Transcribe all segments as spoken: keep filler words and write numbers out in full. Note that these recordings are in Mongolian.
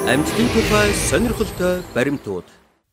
Амьтдын тухай сонирхолтой баримтууд.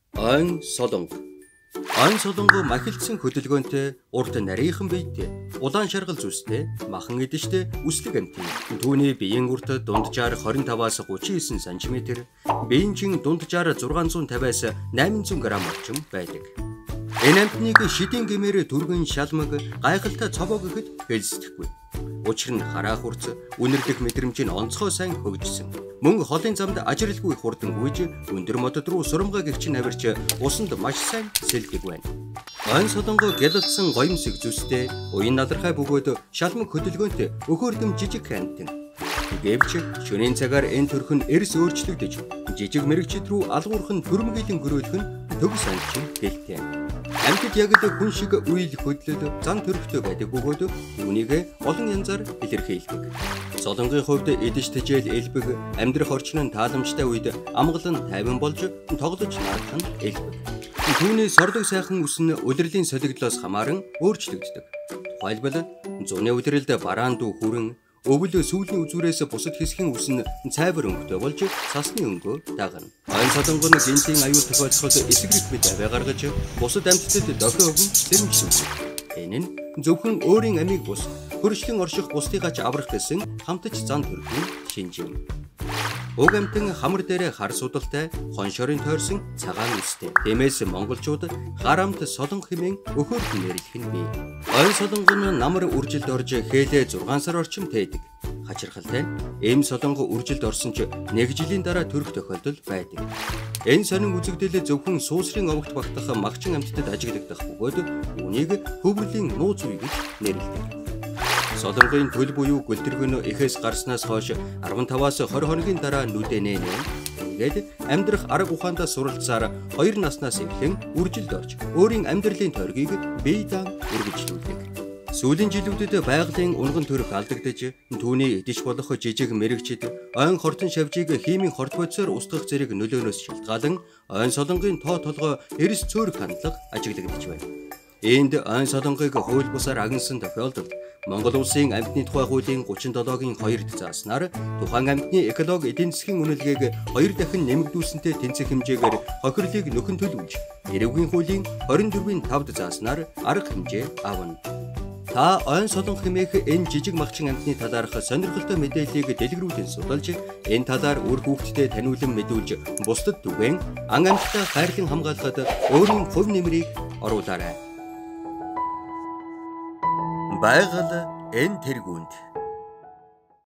Ойн солонго. Ойн солонго махилдсан хөдөлгөөнтэй, урт нарийнхан биетэй, улаан шаргал зүстэй, махан эдэжтэй үслэг амьтын. Түүний биеийн урт дунджаар двадцать пять-аас тридцать девять сантиметр, биеийн чин дунджаар шесть сто пятьдесят-аас восемь сто грамм орчим байдаг. Энэ амьтныг шидийн гэмээр түргэн шалмаг, гайхалтай цовоо гэхэд хэлцдэхгүй. Учир нь хараа хурц, үнэрлэх мэдрэмж нь онцгой сайн хөгжсөн. Мөн холын замд ажирлгүй хурдан гүйж, өндөр модод руу сурамгаа гэгчин авирч усанд маш сайн сэлдэг байна. Ойн солонго гялалцсан гоёмсог зүстэй, уян надархай бөгөөд шалмаг хөдөлгөөнтэй өхөөрдөм жижиг амьтан. Гэвч шөнийн цагаар энэ төрх нь эрс өөрчлөгдөж, жижиг мэрэгчид рүү алгуурхан төрмгийлэн гөрөөлөх нь төв санчин гэлтэй. Амьтад яг л хүн шиг үйл хөдлөл зан төрхтэй байдаг бөгөөд үүнийг олон янзаар илэрхийлдэг. Солонгийн хувьд эдэж тэжээл элбэг, амьдрах орчин нь тааламжтай үед амгалан тайван болж тоглож наадах нь элбэг. Түүний сордог сайхан үс нь улирлын солигдлоос хамааран өөрчлөгддөг. Тухайлбал зуны улирлд бараан дүү хүрэн өвөл сүүлийн үзүүрээс бусад хэсгийн үс нь цайвар өнгөтэй болж цасны өнгөө дагна. Ойн солонго нь гинтийн аюул тохиолдоход эсрэг мэд аваа гаргаж бусад амьтдад дохио өгөн сэрэмжлүүлдэг. Энэ нь зөвхөн өөрийн амийг бус хөршлөн орших бусдыгаач аврах гэсэн хамтж зан төрхийн шинжим. Уг амьтан хамар дээр хар судалтай, хоншорын тойрсон цагаан үстэй. Тиймээс монголчууд гар амт солонго хэмээн өхөөрт нэрлэх нь бий. Ойн солонго нь намар үржилд орж хээлээ зургаан сар орчим тээдэг. Хачирхалтай нь эм солонго үржилд орсон ч нэг жилийн дараа төрөх тохиолдол байдаг. Энэ сонин үзэгдэл зөвхөн суусрын овогт багтах магчин амьтдад ажиглагдах бөгөөд үүнийг хөврөлийн нууц үе гэж нэрлэдэг. Солонгийн төл буюу гөлдөргөн эхээс гарснаас хойш пятнадцать-аас двадцать хоногийн дараа нүдэнэ нэ. Тэгээд амьдрах арга ухаандаа суралцсаар хоёр наснаас эхлэн үржилд орж өөрийн амьдралын тойргийг бие даан үргэлжлүүлдэг. Сүүлийн жилүүдэд байгалийн унган төрх алдагдж түүний эдэж болох жижиг мэрэгчид ойн хортон шавжийг химийн хорт бодисоор устгах зэрэг нөлөөнөөс шалтгаалan ойн солонгийн тоо толгой эрс цөөрөх хандлага ажиглагдж байна. Энд ойн солонгыг хууль бусаар агнсан тохиолдолд Монгол улсын амьтны тухай хуулийн гучин долоогийн хоёрт зааснаар тухайн амьтны экологи эдийн засгийн үнэлгээг хоёр дахин нэмэгдүүлсэнтэй тэнцэх хэмжээгээр хохирлыг нөхөн төлөвлөж, эрүүгийн хуулийн двадцать четыре-ийн пятд зааснаар арга хэмжээ авна. Та ойн солонго хэмээх энэ жижиг махчин амьтны талаарх сонирхолтой мэдээллийг дэлгэрүүлэн судалж, энэ талаар үр хүүхдэд таниулан мэдүүлж, бусдад түгээн ан амьтдаа хайрлан хамгаалахад өөрийн хувь нэмрийг оруулаарай. Байгаль энэ тэргуунд